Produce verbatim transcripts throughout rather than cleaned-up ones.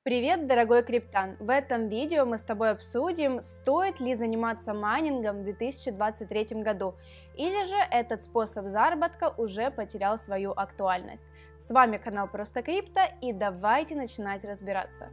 Привет, дорогой криптан! В этом видео мы с тобой обсудим, стоит ли заниматься майнингом в две тысячи двадцать третьем году, или же этот способ заработка уже потерял свою актуальность. С вами канал Просто Крипто, и давайте начинать разбираться.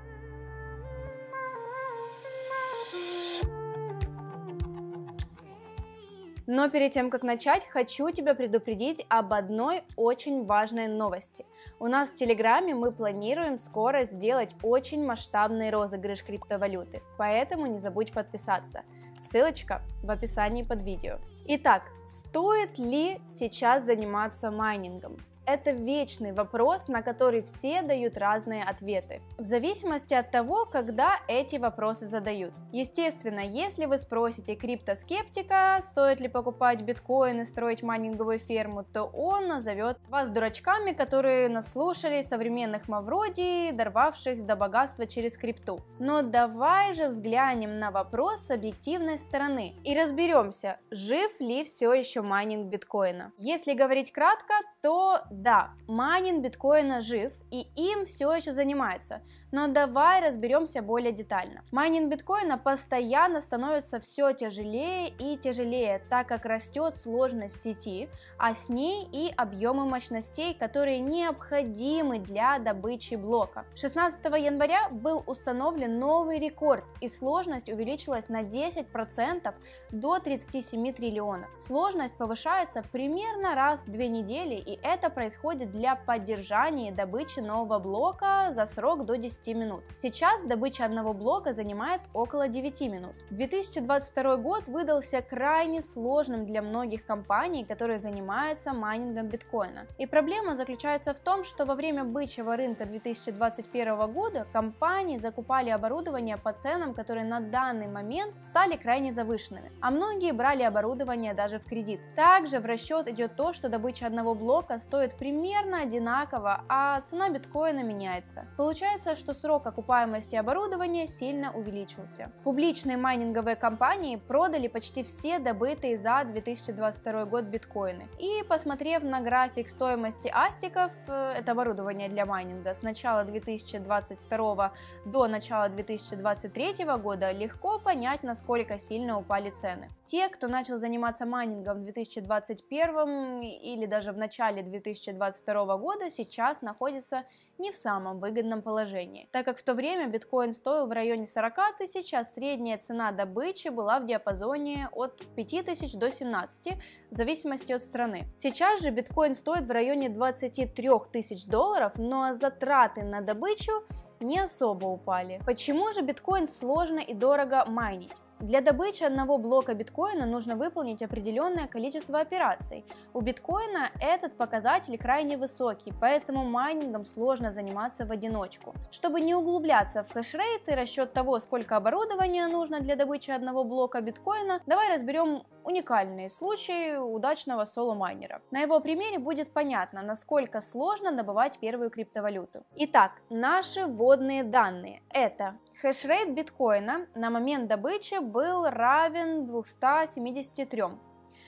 Но перед тем, как начать, хочу тебя предупредить об одной очень важной новости. У нас в Телеграме мы планируем скоро сделать очень масштабный розыгрыш криптовалюты, поэтому не забудь подписаться. Ссылочка в описании под видео. Итак, стоит ли сейчас заниматься майнингом? Это вечный вопрос, на который все дают разные ответы, в зависимости от того, когда эти вопросы задают. Естественно, если вы спросите криптоскептика, стоит ли покупать биткоин и строить майнинговую ферму, то он назовет вас дурачками, которые наслушались современных мавроди, дорвавшихся до богатства через крипту. Но давай же взглянем на вопрос с объективной стороны и разберемся, жив ли все еще майнинг биткоина. Если говорить кратко, то да, майнинг биткоина жив и им все еще занимается, но давай разберемся более детально. Майнинг биткоина постоянно становится все тяжелее и тяжелее, так как растет сложность сети, а с ней и объемы мощностей, которые необходимы для добычи блока. шестнадцатого января был установлен новый рекорд, и сложность увеличилась на десять процентов до тридцати семи триллионов. Сложность повышается примерно раз в две недели, и это происходит для поддержания и добычи нового блока за срок до десяти минут. Сейчас добыча одного блока занимает около девяти минут. две тысячи двадцать второй год выдался крайне сложным для многих компаний, которые занимаются майнингом биткоина. И проблема заключается в том, что во время бычьего рынка две тысячи двадцать первого года компании закупали оборудование по ценам, которые на данный момент стали крайне завышенными, а многие брали оборудование даже в кредит. Также в расчет идет то, что добыча одного блока стоит примерно одинаково, а цена биткоина меняется. Получается, что срок окупаемости оборудования сильно увеличился. Публичные майнинговые компании продали почти все добытые за две тысячи двадцать второй год биткоины. И посмотрев на график стоимости астиков, это оборудование для майнинга, с начала две тысячи двадцать второго до начала две тысячи двадцать третьего года, легко понять, насколько сильно упали цены. Те, кто начал заниматься майнингом в две тысячи двадцать первом или даже в начале две тысячи двадцать второго года, сейчас находятся не в самом выгодном положении, так как в то время биткоин стоил в районе сорока тысяч, а средняя цена добычи была в диапазоне от пяти тысяч до семнадцати, в зависимости от страны. Сейчас же биткоин стоит в районе двадцати трёх тысяч долларов, но затраты на добычу не особо упали. Почему же биткоин сложно и дорого майнить? Для добычи одного блока биткоина нужно выполнить определенное количество операций. У биткоина этот показатель крайне высокий, поэтому майнингом сложно заниматься в одиночку. Чтобы не углубляться в хэшрейт и расчет того, сколько оборудования нужно для добычи одного блока биткоина, давай разберем уникальные случаи удачного соло-майнера. На его примере будет понятно, насколько сложно добывать первую криптовалюту. Итак, наши вводные данные. Это хэшрейт биткоина на момент добычи был равен двумстам семидесяти трём.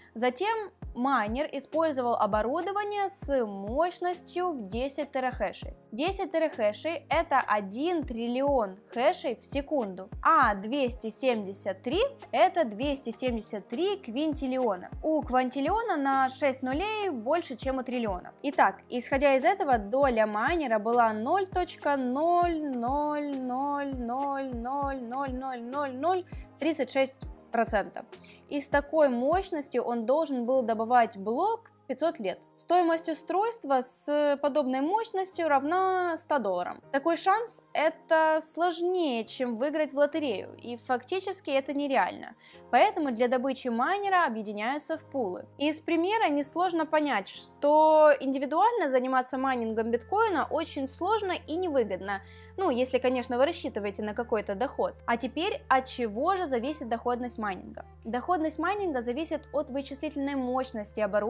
Затем майнер использовал оборудование с мощностью в десять терахэшей. десять терахэшей это один триллион хэшей в секунду, а двести семьдесят три это двести семьдесят три квинтиллиона. У квантиллиона на шесть нулей больше, чем у триллиона. Итак, исходя из этого, доля майнера была ноль целых ноль ноль ноль ноль ноль ноль ноль ноль ноль тридцать шесть процентов. И с такой мощностью он должен был добывать блок пятьсот лет. Стоимость устройства с подобной мощностью равна ста долларам. Такой шанс – это сложнее, чем выиграть в лотерею, и фактически это нереально. Поэтому для добычи майнера объединяются в пулы. Из примера несложно понять, что индивидуально заниматься майнингом биткоина очень сложно и невыгодно. Ну, если, конечно, вы рассчитываете на какой-то доход. А теперь, от чего же зависит доходность майнинга? Доходность майнинга зависит от вычислительной мощности оборудования,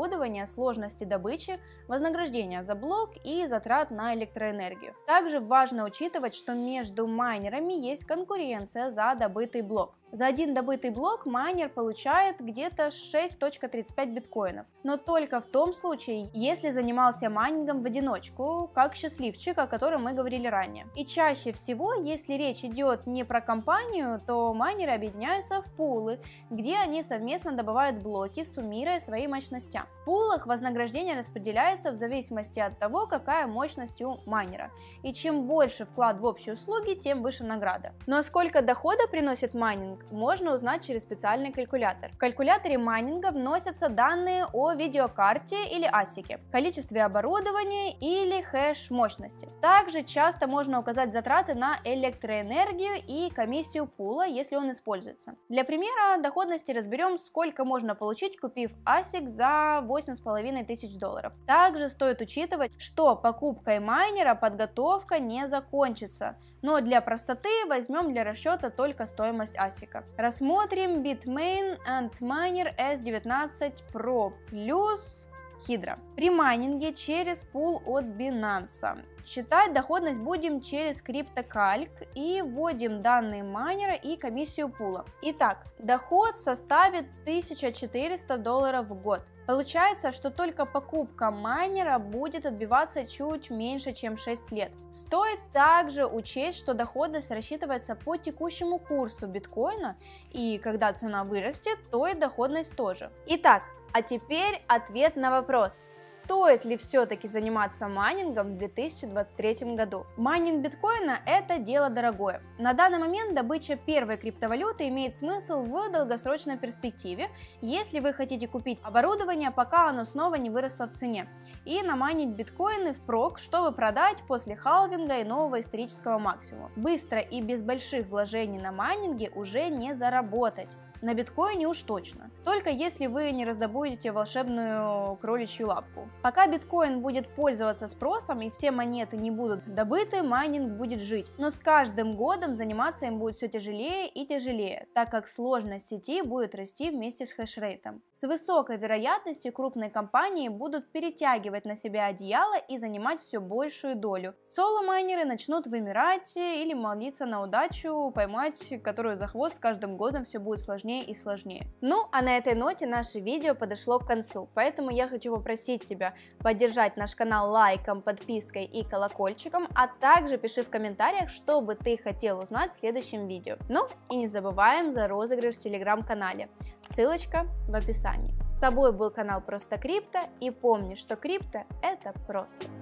сложности добычи, вознаграждения за блок и затрат на электроэнергию. Также важно учитывать, что между майнерами есть конкуренция за добытый блок. За один добытый блок майнер получает где-то шесть целых тридцать пять биткоинов, но только в том случае, если занимался майнингом в одиночку, как счастливчик, о котором мы говорили ранее. И чаще всего, если речь идет не про компанию, то майнеры объединяются в пулы, где они совместно добывают блоки, суммируя свои мощности. В пулах вознаграждение распределяется в зависимости от того, какая мощность у майнера. И чем больше вклад в общие услуги, тем выше награда. Ну а сколько дохода приносит майнинг, можно узнать через специальный калькулятор. В калькуляторе майнинга вносятся данные о видеокарте или асике, количестве оборудования или хэш мощности. Также часто можно указать затраты на электроэнергию и комиссию пула, если он используется. Для примера доходности разберем, сколько можно получить, купив асик за восемь с половиной тысяч долларов. Также стоит учитывать, что покупкой майнера подготовка не закончится, но для простоты возьмем для расчета только стоимость асика. Рассмотрим Bitmain Antminer эс девятнадцать про плюс Hydra. При майнинге через пул от Binance. Считать доходность будем через CryptoCalc и вводим данные майнера и комиссию пула. Итак, доход составит тысяча четыреста долларов в год. Получается, что только покупка майнера будет отбиваться чуть меньше, чем шесть лет. Стоит также учесть, что доходность рассчитывается по текущему курсу биткоина, и когда цена вырастет, то и доходность тоже. Итак, а теперь ответ на вопрос, стоит ли все-таки заниматься майнингом в две тысячи двадцать третьем году. Майнинг биткоина – это дело дорогое. На данный момент добыча первой криптовалюты имеет смысл в долгосрочной перспективе, если вы хотите купить оборудование, пока оно снова не выросло в цене, и намайнить биткоины впрок, чтобы продать после халвинга и нового исторического максимума. Быстро и без больших вложений на майнинге уже не заработать. На биткоине уж точно. Только если вы не раздобудете волшебную кроличью лапку. Пока биткоин будет пользоваться спросом и все монеты не будут добыты, майнинг будет жить. Но с каждым годом заниматься им будет все тяжелее и тяжелее, так как сложность сети будет расти вместе с хешрейтом. С высокой вероятностью крупные компании будут перетягивать на себя одеяло и занимать все большую долю. Соло-майнеры начнут вымирать или молиться на удачу поймать, которую за хвост с каждым годом все будет сложнее и сложнее. Ну, а на этой ноте наше видео подошло к концу, поэтому я хочу попросить тебя поддержать наш канал лайком, подпиской и колокольчиком, а также пиши в комментариях, что бы ты хотел узнать в следующем видео. Ну, и не забываем за розыгрыш в телеграм-канале, ссылочка в описании. С тобой был канал Просто Крипто, и помни, что крипто это просто.